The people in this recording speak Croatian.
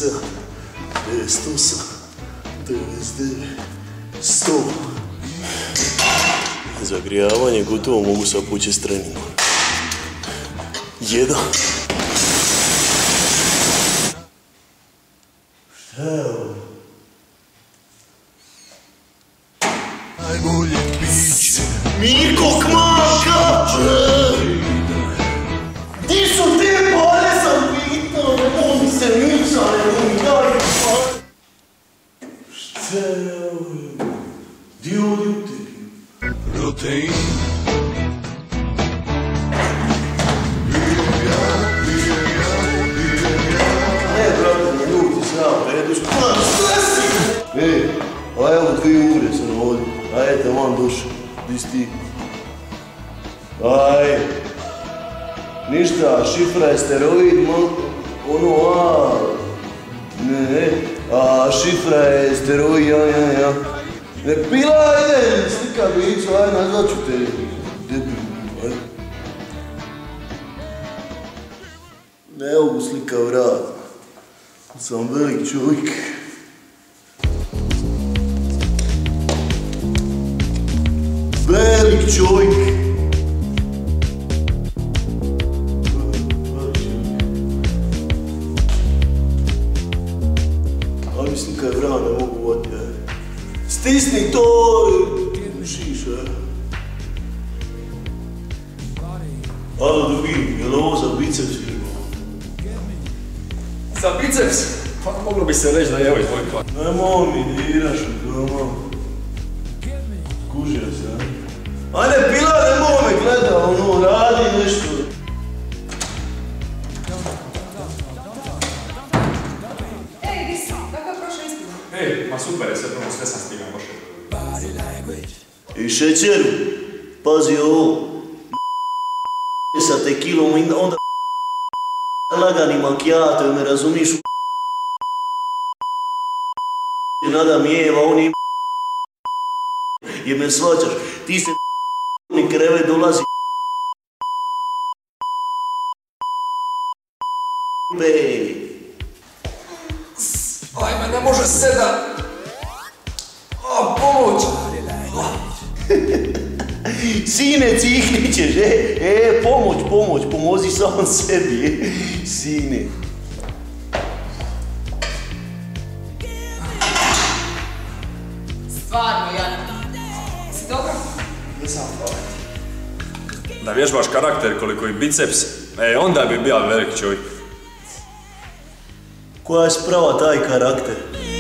97, 98, 99, 100. Zagrijavanje gotovo, mogu sad početi s treningom. 1. Šta je ovo? Najbolje piće Mirko Kmaka! Di su te pare sam pitao, ne mogu se niča, ne mogu daj pare. Šta je ovo? Di ovdje utekli? Protein. Ne, brate, ne ljudi, znam, redu, šta si? Ej, a evo 2 ure sam ovdje, ajte, van duša, di si ti? Aj, ništa, šifra je steroid, ono, ne, šifra je steroid, ja. Ne pila, ajde, slika biću, ajde, nazvat ću te, debil, ajde. Ne mogu slika vrat, sam velik čovjek. Velik čovjek. Ali mislim kad je vrat, ne mogu voditi, stisni to i šiš, Alo, drugi, je li ovo za biceps ili? Za biceps? Pa moglo bi se reći da je ovaj tvoj kvar. Nemoj mi diraš u doma. Kužio se, Ajde, pila, nemoj me gleda, ono, radi nešto. Ej, di si? Kako je prošao ispit? Ej, ma super je, sve prvo sve sam stigao pošao. I šećeru, pazi ovo. Sa tekilom, onda lagani macchiato, me razumiš? Nada mijeva, oni je me svađaš, ti se mi krevet dolazi Ajme, ne može sedat! Pomoć! Sine, cihni ćeš, pomoć, pomozi sam sebi, sine. Stvarno, Jan. Si dobro? Nisam hvala. Da vježbaš karakter koliko i biceps, onda bi bio velik čovjek. Koja je sprava taj karakter?